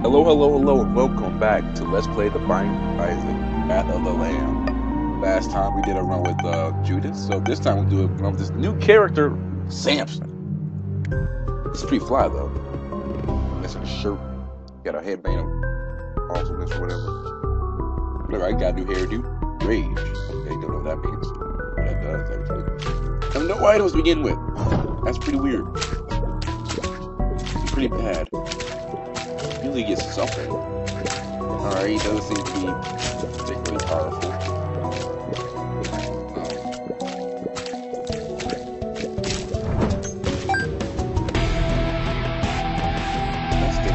Hello, hello, hello, and welcome back to Let's Play The Binding of Isaac, Path of the Lamb. Last time we did a run with Judith, so this time we'll do a run with this new character, Samson. It's pretty fly, though. Missing a shirt, got a headband, awesomeness or whatever. Look, I got a new hairdo. Rage. Okay, don't know what that means. What that does, actually. I have no items to begin with. That's pretty weird. Pretty bad. Usually gets something. Alright, he doesn't seem to be particularly powerful. Let's get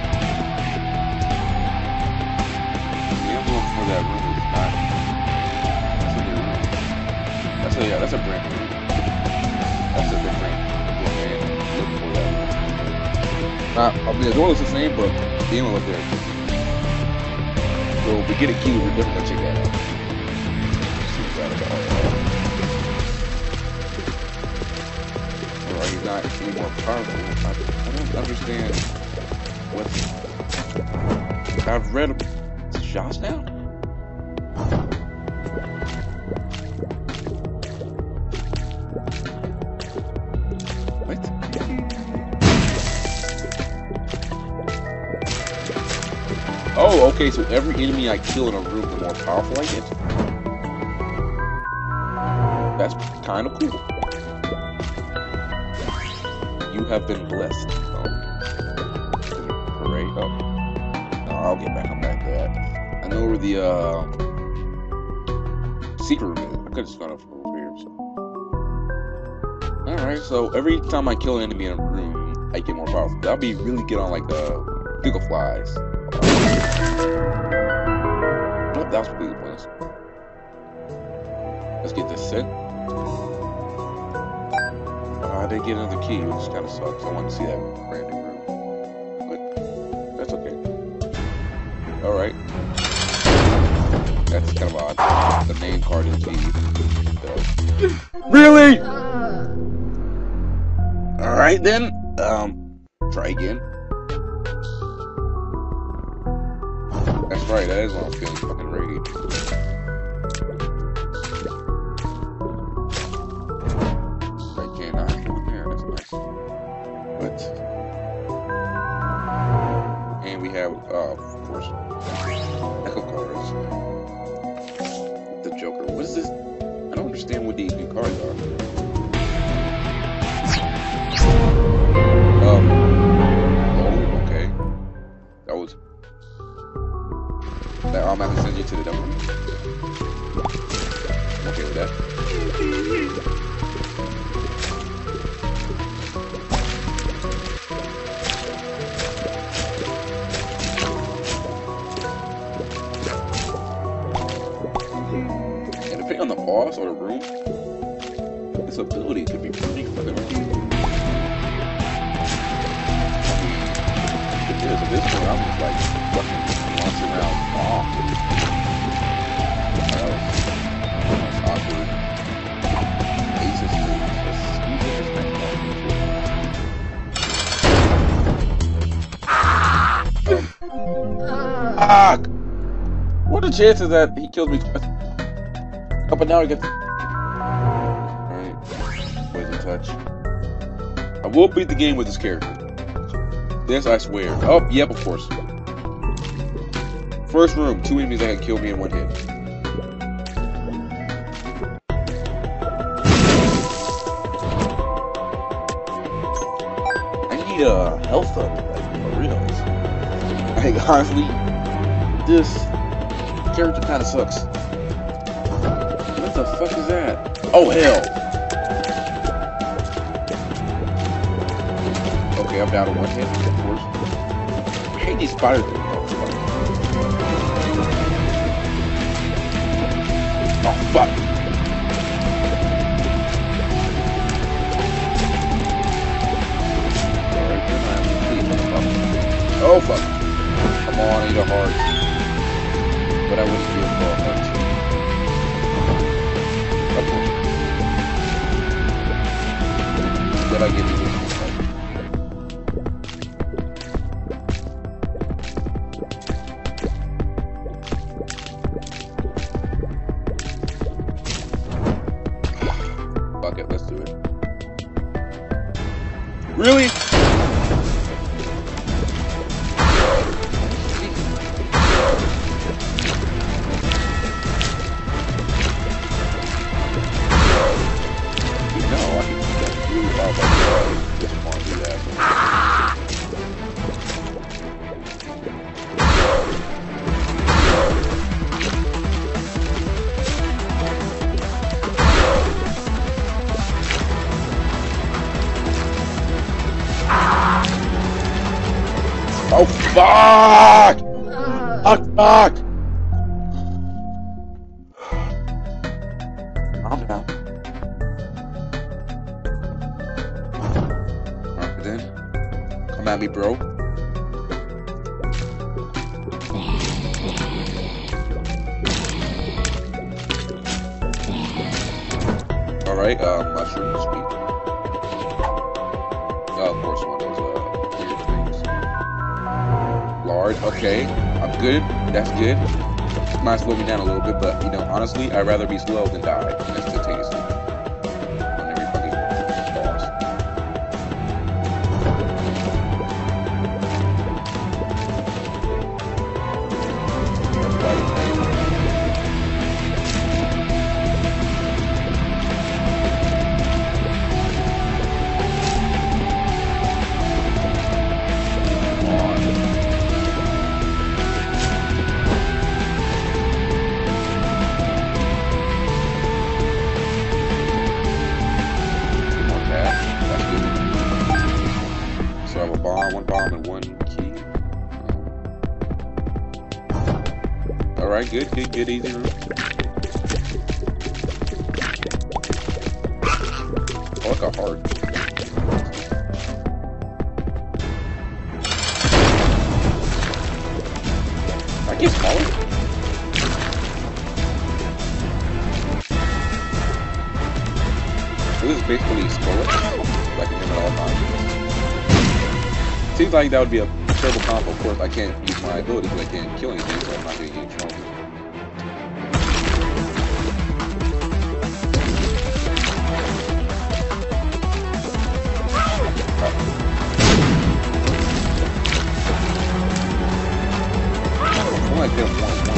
the emblem for that room is not. That's a new room. That's a brand new room. That's a different look for that room. I mean, the door looks the same, but the emblem up there. So if we get a key, we're definitely gonna check that out. See that Alright, he's not any more powerful. I don't understand what I've read about shots now? What? Oh, okay, so every enemy I kill in a room, the more powerful I get? That's kind of cool. You have been blessed. Oh. Hooray. Oh. No, I'll get back. I'm back to that. I know where the, secret room is. I could've just gone up from over here, so. Alright, so every time I kill an enemy in a room, I get more powerful. That'll be really good on, like, Pickle Flies. Nope, that was completely pointless. Let's get this set. I didn't get another key, which kind of sucks. I want to see that brand new room. But that's okay. Alright. That's kind of odd. The name card is key. Really? Alright then. Try again. That's right, that is when I'm feeling fucking rage. I cannot. Yeah, that's nice. But and we have of course Echo cards. The Joker. What is this? I don't understand what these new cards are. Oh, okay. That was that automatically sends you to the devil. I'm okay with that. And depending on the boss or the room, this ability could be pretty fucking amazing. It is. At this point, I'm just like fucking launching around off. That was awkward. Aces moves. What are the chances that he kills me twice? Up and down again. Alright. Poison touch. I will beat the game with this character. This I swear. Oh, yep, of course. First room, 2 enemies that can kill me in 1 hit. I need a health up, like, for reals. Like, honestly, this character kind of sucks. What the fuck is that? Oh, hell! Okay, I'm down to 1 hit, of course. I hate these spider things. Oh, fuck! Alright, then I'm completely. Oh, fuck! Come on, I need a heart. But I wouldn't give a heart. Okay. Did I give you this? Really? Oh, fuck! Fuck! Calm down. Alright, then. Come at me, bro. Alright, mushroom, sweet. Oh, of course, one of those, weird things. Large, okay. I'm good. That's good. Might slow me down a little bit, but, you know, honestly, I'd rather be slow than die instantaneously. On every fucking boss. One bomb and one key. Alright, good, easy room. Oh, it got hard. I get smaller. So this is basically skull, like a limit all time. Seems like that would be a terrible combo. Of course, I can't use my ability because I can't kill anything, so I'm not getting any trouble. I'm like them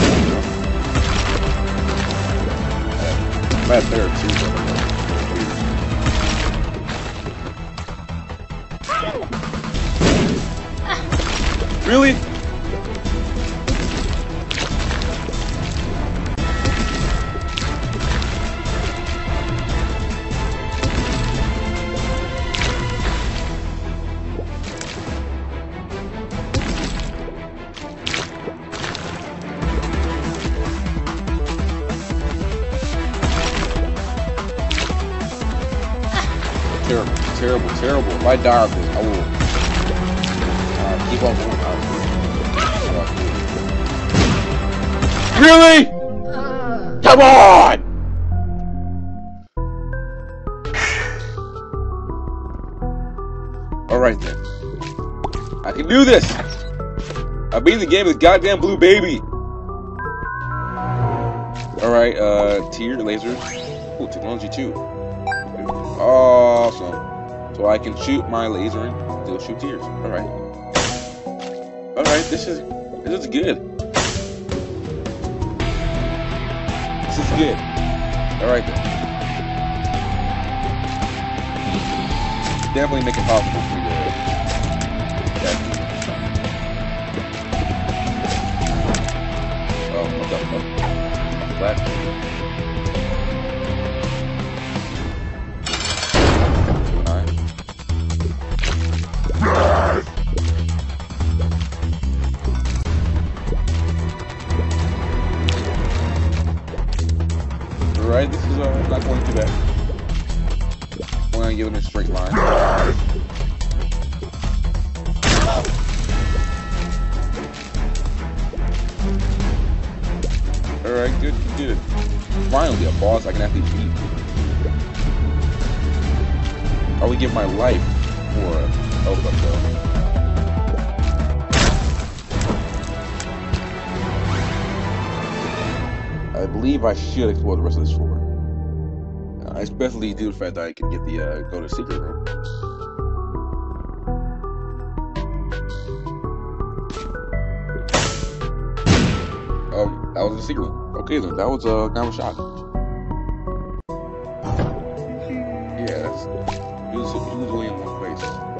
one. Bad there too. Really? Terrible. If I die of this, I will keep on going. Really? Come on! Alright then. I can do this! I beat the game with goddamn blue baby! Alright, tier lasers. Ooh, technology 2. Awesome. So I can shoot my laser and still shoot tears. Alright. Alright, this is good. This is good. Alright then. Definitely make it possible for you to what's up? Black. Alright, this is not going too bad. I'm going to give it a straight line. Alright, good. Finally, a boss I can actually beat. I would give my life for a health up though. I believe I should explore the rest of this floor. Especially due to the fact that I can get the go to secret room. That was the secret. Okay, then that was kind of a shock. Yeah, that's he was only in one place.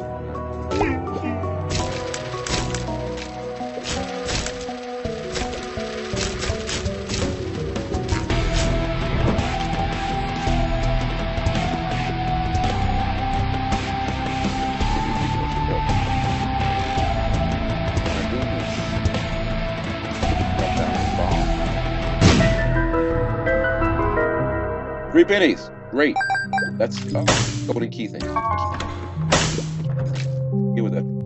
$3 pennies. Great. That's golden key thing. Get with that.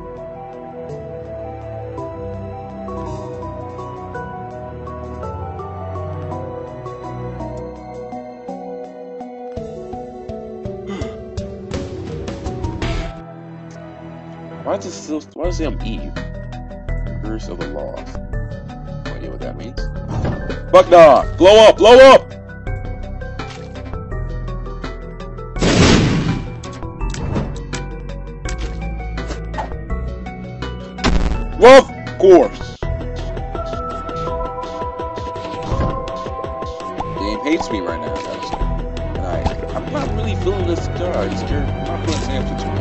Why does it say I'm Eve? Curse of the Lost. No idea what that means. Bucknot! Blow up! Blow up! Of course. Game hates me right now, guys. And I'm not really feeling this guy. I'm not feeling Samson too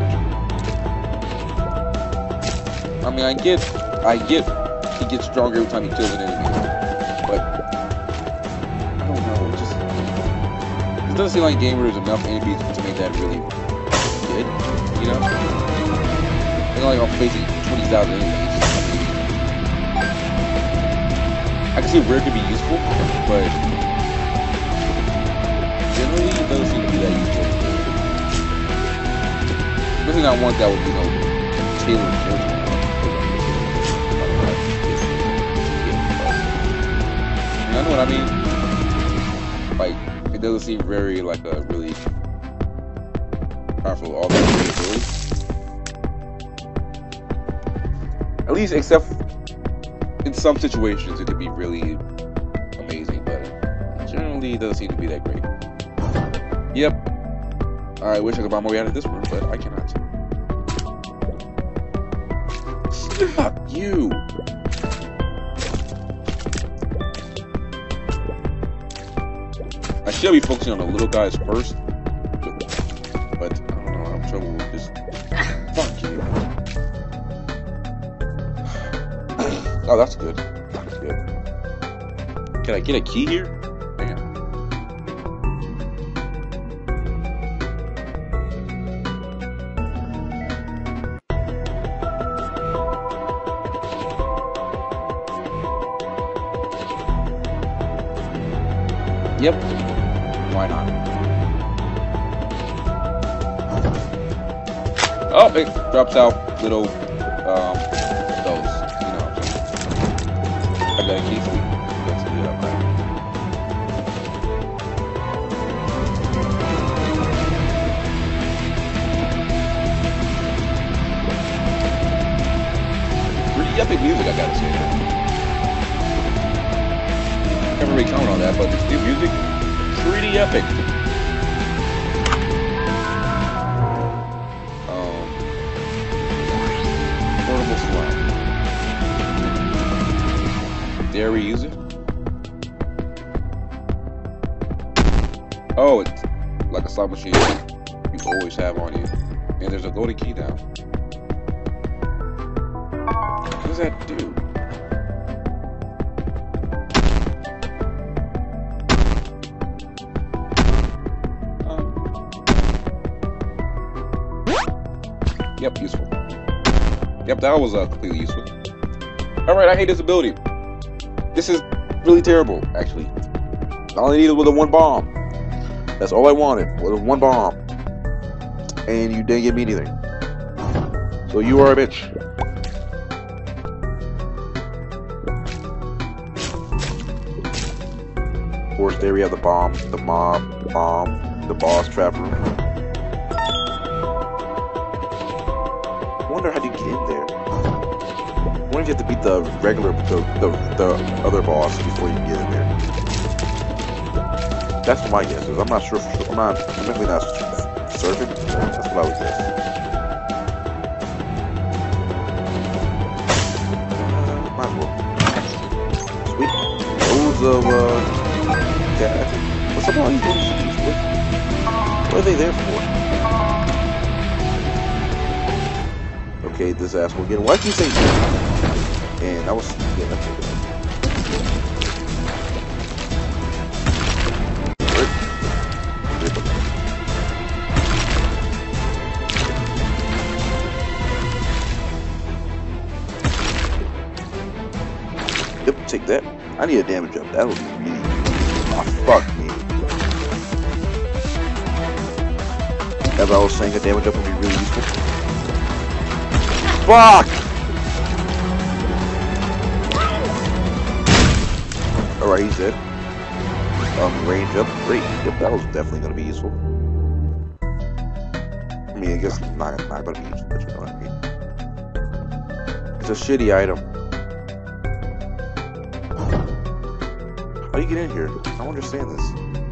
much. I mean, I get he gets stronger every time he kills an enemy. But I don't know, it doesn't seem like Gamer is enough enemies to make that really good, you know? It's not like I'm facing 20,000 enemies. I can see where it could be useful, but generally it doesn't seem to be that useful. Especially not one that would, you know, tailored towards me. You know what I mean? Like, it doesn't seem very, like, a really powerful all that ability. At least, except in some situations, it could be really amazing, but generally, it doesn't seem to be that great. Yep. I wish I could buy my way out of this room, but I cannot. Fuck you! I should be focusing on the little guys first, but I don't know, I have trouble with this. Fuck you. Oh, that's good. That's good. Can I get a key here? Damn. Yep. Why not? Oh, it drops out little, those, you know. I got a key for you. Let's do that, right? Pretty epic music, I gotta say. Never really comment on that, but this new music, pretty epic. Portable slime. Dare we use it? Oh, it's like a slot machine you always have on you. And there's a golden key down. What does that do? Yep, useful. Yep, that was completely useful. Alright, I hate this ability. This is really terrible, actually. All I needed was a one bomb. That's all I wanted, was one bomb. And you didn't give me anything. So you are a bitch. Of course, there we have the bomb, the mob, the bomb, the boss trap room. I wonder how do you get in there? I wonder if you have to beat the regular, the other boss before you can get in there. That's what my guess is. I'm not sure. I'm definitely not certain. That's what I would guess. Might as well. Sweet. of gas. What's up with all these little things? What are they there for? Okay, this asshole again. Why do you say that? And I was yeah, that's okay. Yep, take that. I need a damage up. That would be really. Oh, fuck me. As I was saying, a damage up would be really useful. Fuck! Alright, he's dead. Range up. Great. Yep, that was definitely gonna be useful. I mean, I guess not gonna be useful, but you know what I mean. It's a shitty item. How do you get in here? I don't understand this.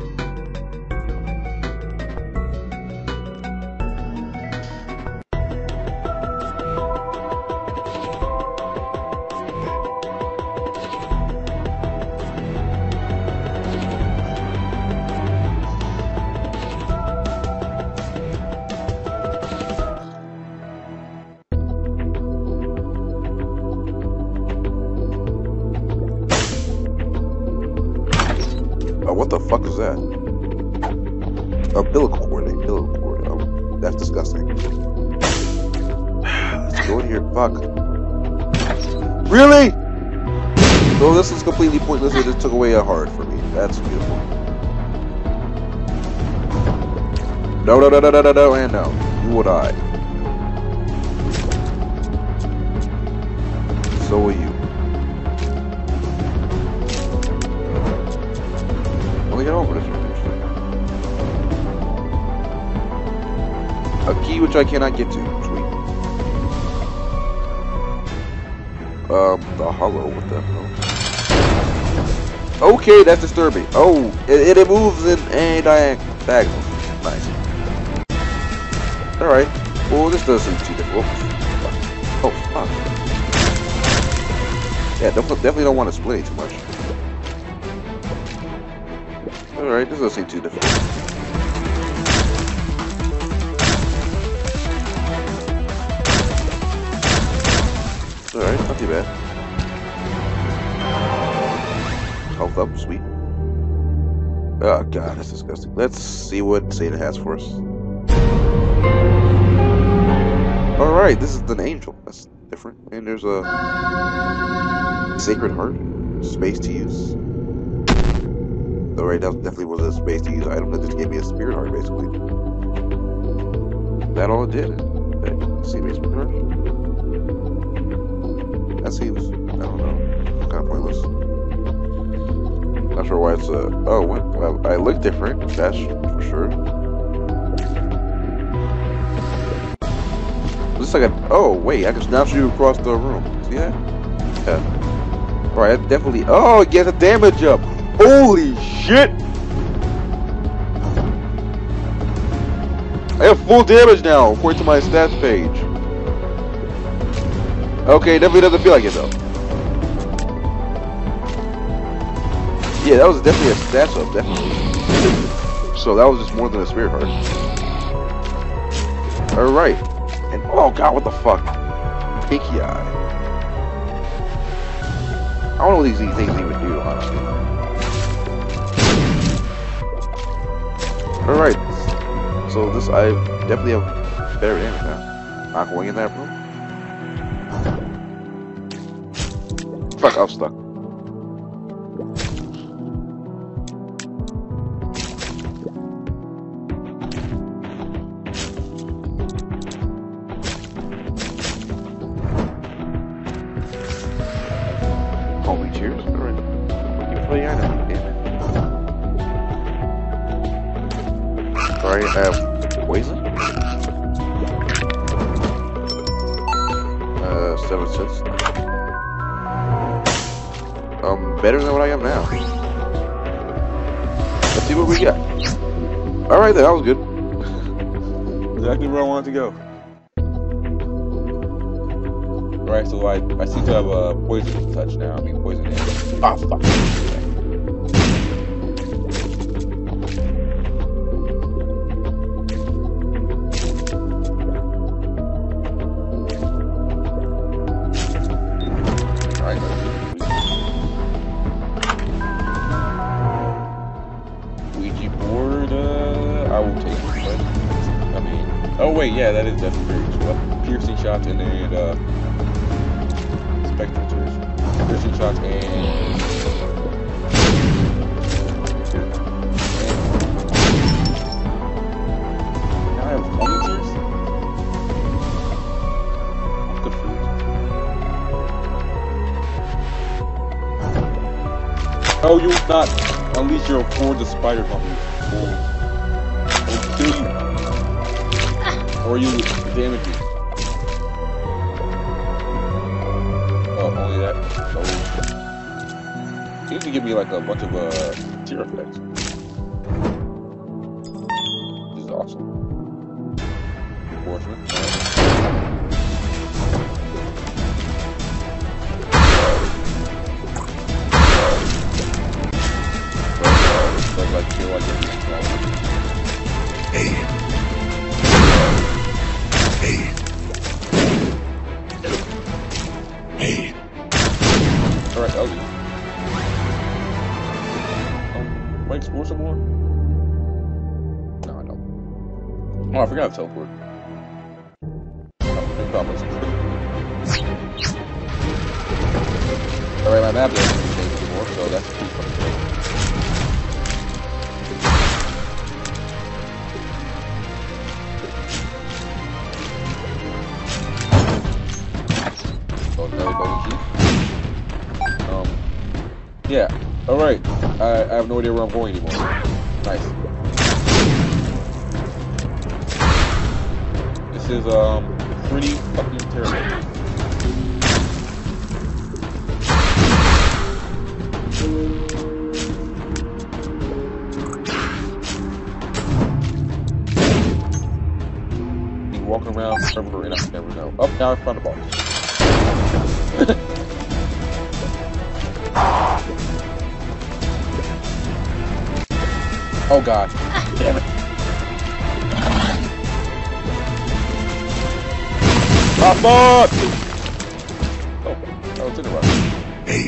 What the fuck is that? Umbilical cord. Oh, that's disgusting. Let's go in here. Fuck. Really? So this is completely pointless. It just took away a heart for me. That's beautiful. No, and no. You will die. So will you. Get over this. A key which I cannot get to. Sweet. The hollow. What the hell? Okay, that's disturbing. Oh, it moves in a diagonal. Nice. All right. Well, this does seem too difficult. Oh fuck. Yeah, definitely don't want to split it too much. Alright, this doesn't seem too difficult. Alright, not too bad. Health up, sweet. Oh god, that's disgusting. Let's see what Satan has for us. Alright, this is an angel. That's different. And there's a sacred heart. Space to use. Alright, that definitely was a space to use item that just gave me a spirit heart, basically. That all it did. See me a spirit heart? That seems, I don't know, kind of pointless. Not sure why it's oh, well, I look different, that's for sure. This is like a, oh, wait, I can snap you across the room. See that? Yeah. Alright, that definitely, oh, it gets a damage up. Holy shit! I have full damage now, according to my stats page. Okay, definitely doesn't feel like it though. Yeah, that was definitely a stats up, definitely. So that was just more than a spirit heart. Alright. And oh god, what the fuck? Pinky eye. I don't know what these things even do, honestly. Alright, so this, I definitely have better damage now. Not going in that room. Fuck, I'm stuck. Holy cheers. Alright. Looking for the item. Alright, I have poison. 7 cents. Better than what I have now. Let's see what we got. Alright then, that was good. Exactly where I wanted to go. Alright, so I seem to have a poison touch now. I mean poison damage. Ah, fuck. Oh wait, yeah, that's pretty well. Piercing shots and then spectators. Piercing shots and now I have lasers. Good food. Oh, you not unleash your horde of spiders on me. Or kill you. Or you damage me. Oh, only that. Oh. Seems to give me like a bunch of tear effects. This is awesome. Unfortunate. Like kill, I get Hey. Alright, that was easy. Might explore some more? No, I don't. Oh, I forgot to teleport. Alright, my map doesn't change anymore, so that's pretty fucking great. Yeah, alright. I have no idea where I'm going anymore. Nice. This is, pretty fucking terrible. Be walking around forever and I never know. Oh, now I found a boss. Oh god. Damn it. Pop up! Oh, that was in a rush. Hey.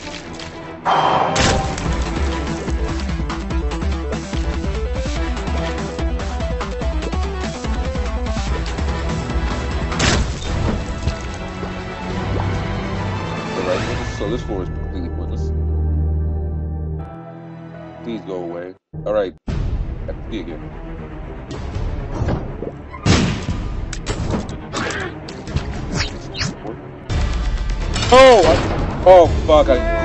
Alright, so this floor is completely pointless. Please go away. Alright. FP again. Oh! Oh, fuck.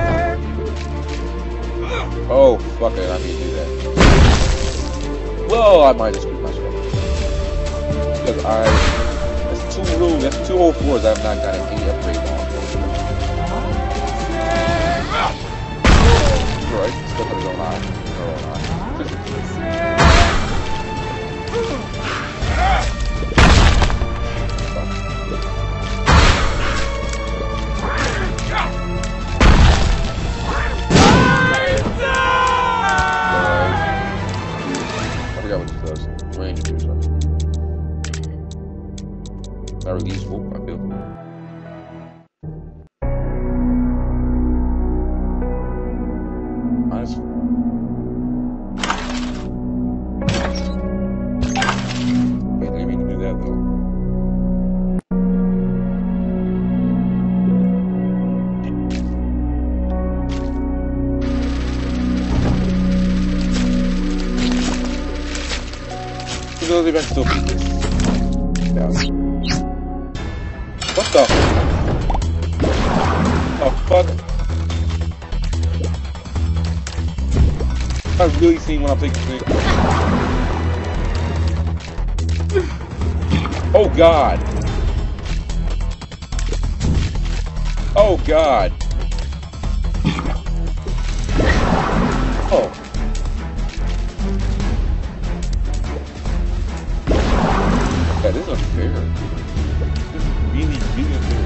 Oh, fuck it. I need to do that. Well, I might just screw myself. Because that's two whole floors I've not gotten any upgrade on. Right, still put his own eye. Her own eye. I forgot what this does. Range or something. I release whoop, I feel. Wait, didn't mean to do that though. You know, they can still beat this. Yeah. What the? Oh fuck. I've really seen when I'm taking things. Oh god. Oh god. Oh. That is unfair. This is really, really unfair.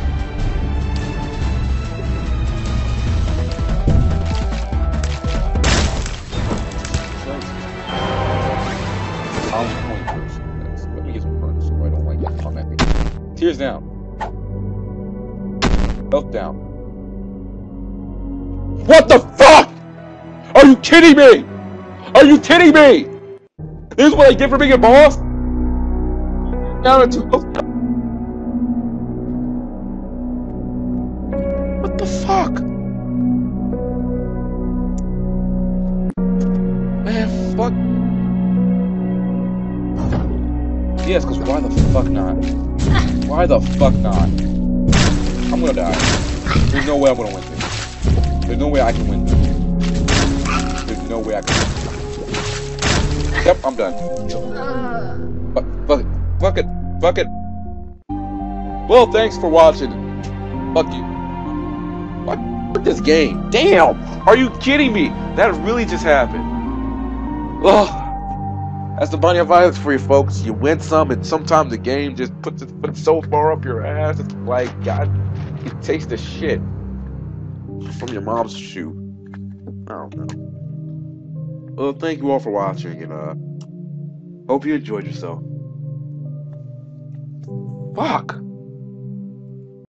Tears down. Health down. What the fuck? Are you kidding me? Are you kidding me? This is what I get for being a boss? Down to health. What the fuck? Man, fuck. Yes, because why the fuck not? Why the fuck not? I'm gonna die. There's no way I'm gonna win this. There's no way I can win this. There's no way I can win this. Yep, I'm done. Fuck it. Fuck it. Fuck it. Well, thanks for watching. Fuck you. Fuck this game. Damn! Are you kidding me? That really just happened. Ugh. That's the Binding of Isaac for you folks. You win some, and sometimes the game just puts it so far up your ass. It's like, God, it takes the shit from your mom's shoe. I don't know. Well, thank you all for watching, and hope you enjoyed yourself. Fuck.